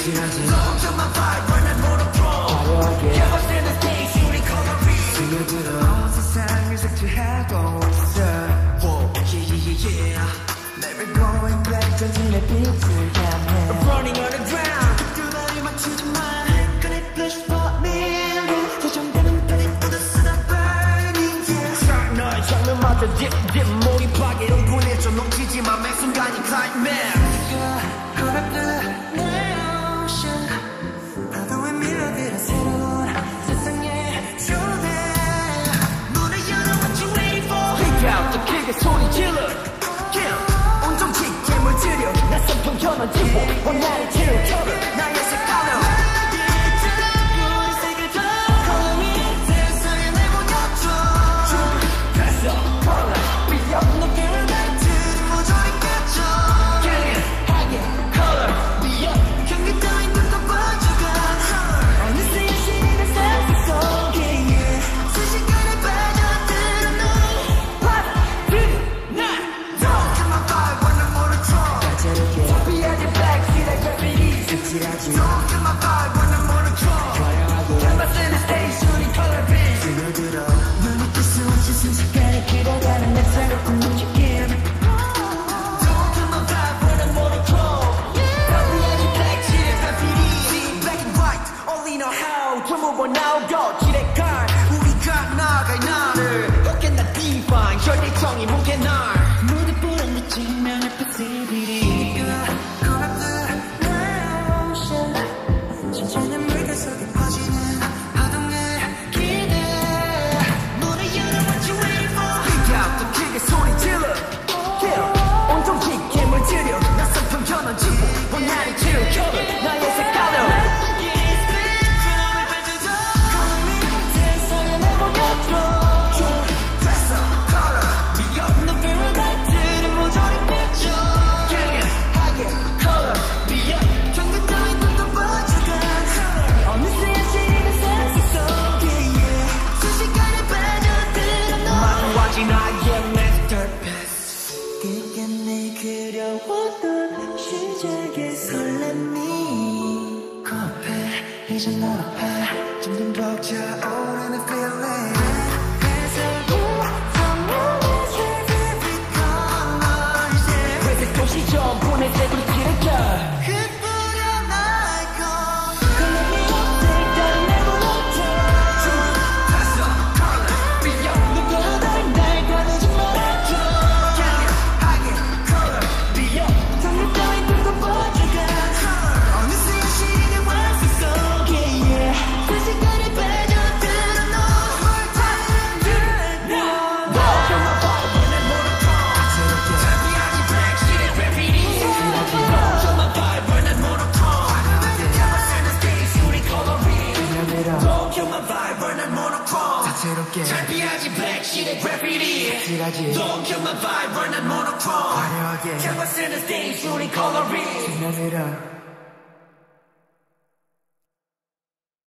색칠하지 Don't kill my vibe 난 monochrome 화려하게 캔버스는 스테이지 우리 컬러링 스며들어 세상을 색칠하고 있어 Whoa, yeah Never going back 전진의 빛을 향해 I'm running on the ground 두 발이 맞추지만 그네 flash for me 조정되는 빛 묻어쓰다 burning yeah 너의 장면마저 dip dip 몰입하게 흥분해져 놓치지만 매 순간이 climax Caught up the ocean 파도에 밀려들어 새로운 세상에 초대 문을 열어 what you waiting for Pick out 더 크게 소리 질러 온통 짙게 물들여 낯선 편견은 지워 원나의 지우켜를 나의 색깔로 우리 색을 더 컬러링 세상에 내보내줘 됐어 컬러 위협 높이를 날들이 모조리 깨져 강하게 컬러 위협 경계 따윈 눈도 빠져가 어느새 여신의 센스 속에 순식간에 빠져들어 너 화들나 Don't kill my vibe when I'm monochrome 다채롭게 준비하지 black sheet graffiti 색칠하지 Don't kill my vibe when I'm monochrome 화려하고 캔버스는 스테이지 우리 컬러링 스며들어 눈이 뜰 수 없이 순식간에 길어가는 내 새롭은 움직임 Don't kill my vibe when I'm monochrome 준비하지 black sheet graffiti See black and white only know how to move on now go 지레갈 우리가 나갈 나를 Who can I define 혈대청이 무게 날 무대 뿌린 내 측면의 possibility Caught up the ocean 천천히 물결 속에 퍼지는 파동의 기대 문을 열어 what you waiting for Pick out 더 크게 소리 질러 Kill 온통 짙게 물들여 낯선 편견은 지워 원나의 지우켜를 나의 색깔로 세상에 내보내줘 됐어 컬러 위협 높이를 날들이 모조리 깨져 강하게 컬러 위협 경계 따윈 눈도 빠져가 어느새 여신의 센스 속에 순식간에 빠져들어 너 마구하지 나의 masterpiece 그게 내 그려왔던 시작의 설렘이 코앞에 이제 널 앞에 점점 벅차오르는 feeling 회색 도시 전부 내 색으로 칠해져 흩뿌려 날고 컬러링 색깔을 내보내줘 됐어 컬러 위협 누구나 날 가두지 말아줘 강하게 컬러 위협 정말 따윈 눈도 빠져가 어느새 여신의 완성 속에 순식간에 빠져들어 너 화들나 Don't kill my vibe when I'm monochrome 준비하지 black sheet graffiti Don't kill my vibe when I'm monochrome 캔버스는 스테이지 우리 컬러링 Don't kill my vibe when I'm monochrome 다채롭게 준비하지 black sheet graffiti Don't kill my vibe when I'm monochrome 화려하게 캔버스는 스테이지 우리 컬러링 스며들어